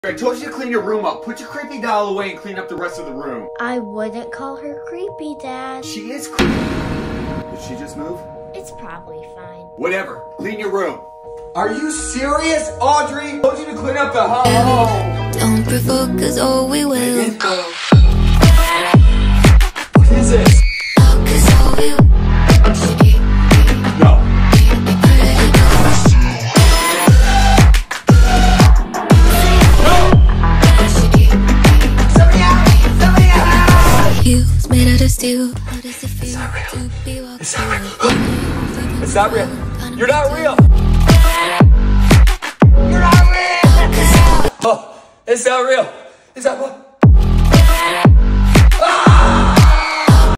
I told you to clean your room up. Put your creepy doll away and clean up the rest of the room. I wouldn't call her creepy, Dad. She is creepy. Did she just move? It's probably fine. Whatever. Clean your room. Are you serious, Audrey? I told you to clean up the home. Don't provoke us or we will go. What is this? No. Heels made out of steel. How does it feel It's not real. to be walking It's not real. through? It's not real. You're not real. You're not real. Oh, it's not real. It's not real.